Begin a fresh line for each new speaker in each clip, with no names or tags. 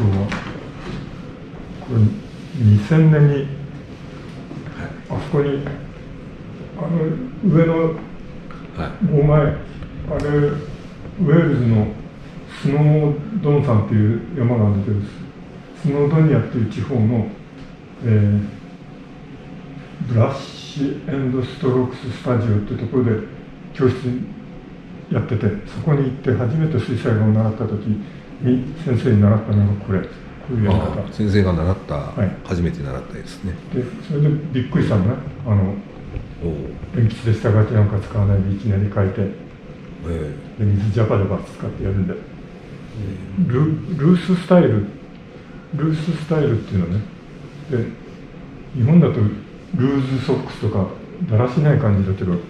はこれ2000年にあそこに上の5枚、あれウェールズのスノードン山っていう山があるんだけど、スノードニアっていう地方の、ブラッシュ&ストロークススタジオっていうところで教室やってて、そこに行って初めて水彩画を習った時に先生に習ったのがこういうやり方。
先生が習った、はい、初めて習った絵ですね。
でそれでびっくりしたのね。鉛筆で下書きなんか使わないでいきなり描いて、で水ジャバジャバ使ってやるんで、ルーススタイルっていうのね。で日本だとルーズソックスとかだらしない感じだけど、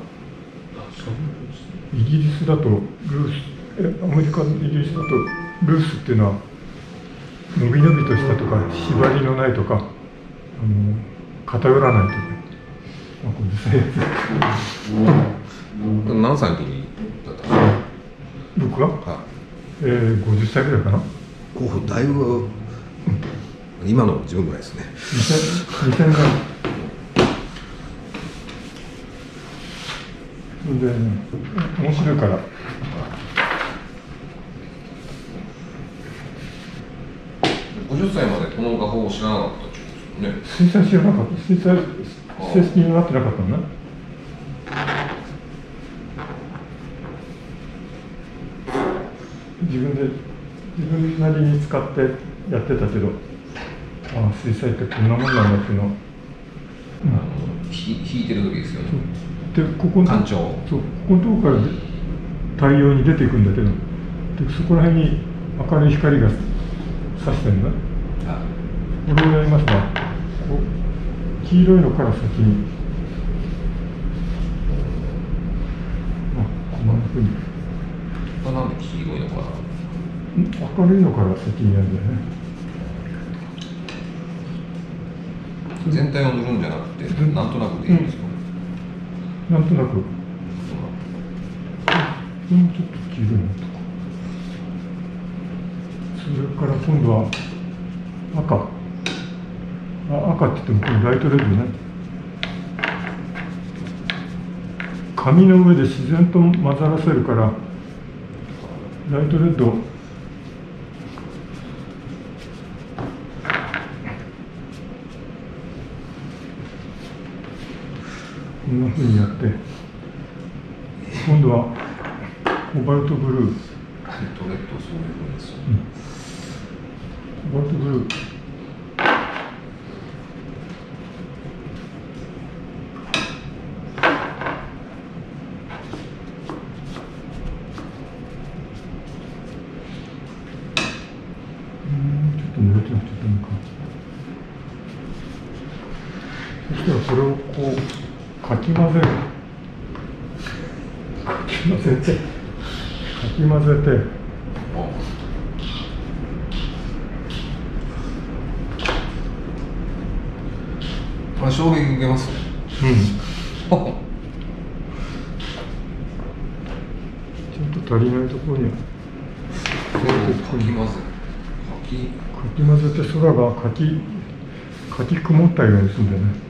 イギリスだとアメリカのイギリスだとルースっていうのは伸び伸びとしたとか縛りのないとか偏らないとか、これですね。
何歳の時にだったの？
僕は、50歳ぐらいかな。
だいぶ、今の自分ぐらいですね。
2000年で、面白いから。
50歳までこの画法を知らなかったってことですよね。
水彩知らなかった。水彩正式になってなかったのね。自分なりに使ってやってたけど、水彩ってこんなもんなんだっていうのを、
引いてる時ですよね。
でここのところから太陽に出ていくんだけど、でそこら辺に明るい光が差してるのね。これをやりますが、黄色いのから先に、こんなふうに。
なんで黄色いのかな。
明るいのから先にやるんだよね。
全体を塗るんじゃなくて、なんとなくでいいんですか？
なんとなく。もうちょっと黄色いのとか。それから今度は赤って言ってもこれライトレッドね。紙の上で自然と混ざらせるからライトレッドこんなふうにやって今度はコバルトブルー。
そういうふうですよね。
コバルトブルー。そしたらそれをこうかき混ぜて
これ衝撃受けますね。
ちょっと足りないところに
か
き混ぜて空がかき曇ったようにするんだよね。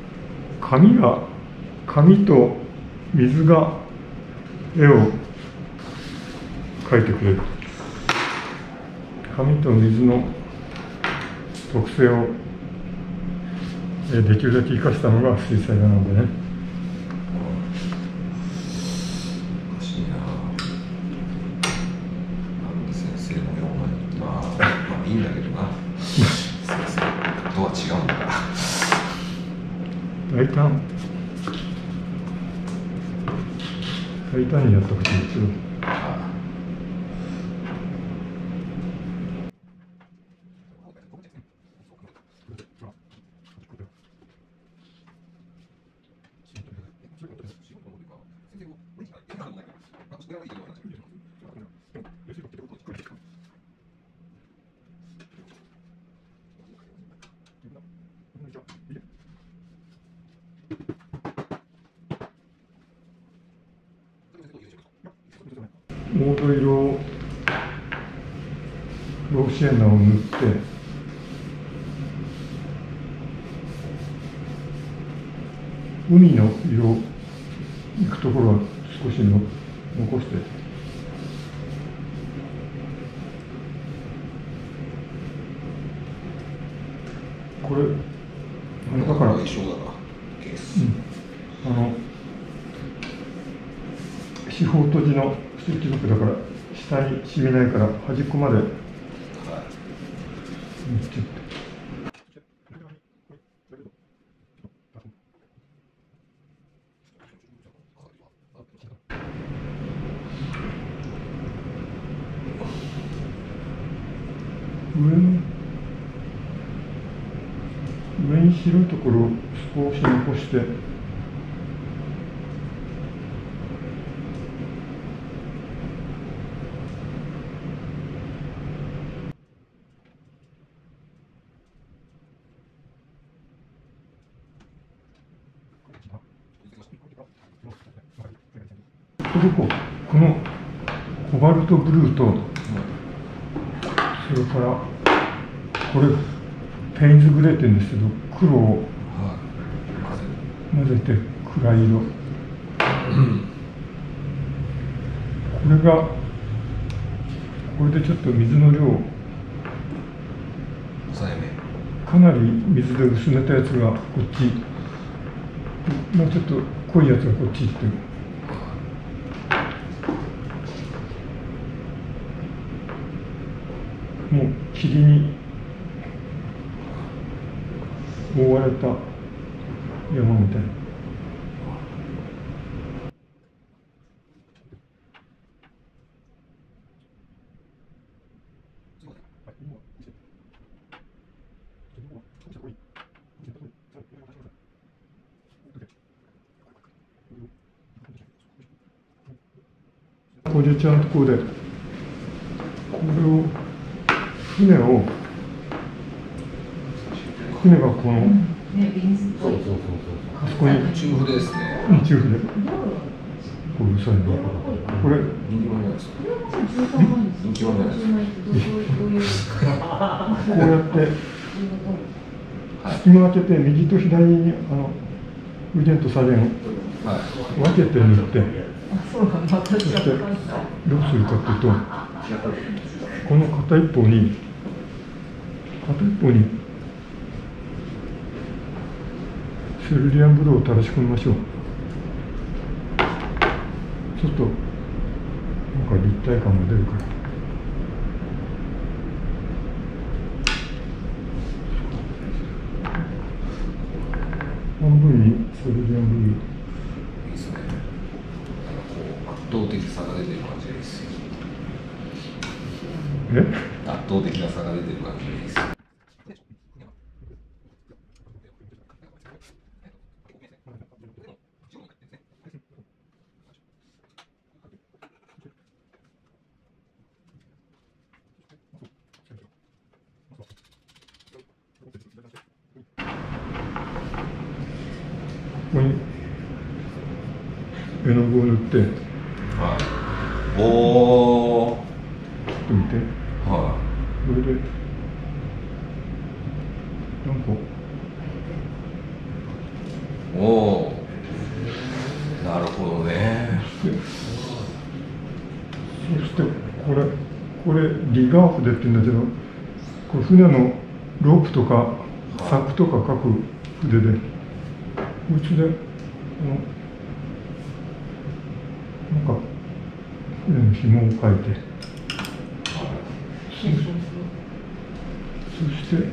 紙と水が絵を描いてくれる。紙と水の特性をできるだけ生かしたのが水彩画なんでね。
おかしいな。なんで先生のような、まあいいんだけどな。先生とは違うんだから。
大胆にやったことですけど。黄土色をローシシエンナを塗って、海の色行くところは少し残して、これだから、四方閉じのステッチブックだから下に染みないから端っこまで塗っちゃって。上に白いところを少し残して、このコバルトブルーと、それからこれペインズグレーって言うんですけど、黒を混ぜて暗い色、これでちょっと水の量をかなり水で薄めたやつがこっち、もうちょっと濃いやつがこっち行ってる。もう霧に覆われた山みたいな。おじちゃんのところでこれを船がこの、あそこに
中筆ですね。
中筆。これうるさいな。これ
人気者じゃないですか。人気者じゃないですか。
こうやって隙間開けて右と左に右舷と左舷を分けて塗って、そしてどうするかというと、この片一方にセルリアンブルーを垂らし込みましょう。ちょっとなんか立体感が出るから。半分にセルリアンブルー。
いいですね。圧倒的差が出てる感じです。圧倒的な差が出てる感じです。
ここに絵の具を塗って、
はい、おお、
ちょっと見て、
はい、
これでなんか、
おお、なるほどね。
そしてこれリガー筆って言うんだけど、これ船のロープとか柵とか書く筆で、こいつでなんか船の紐を書いて、そして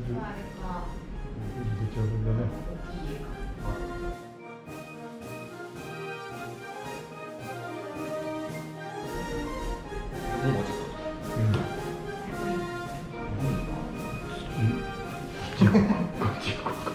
長文だね。
もうちょっと。
こっち行こうか。